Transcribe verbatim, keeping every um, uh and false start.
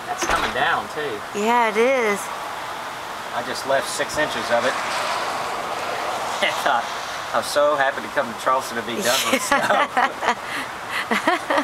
That's coming down too. Yeah, it is. I just left six inches of it. I was so happy to come to Charleston to be done with snow.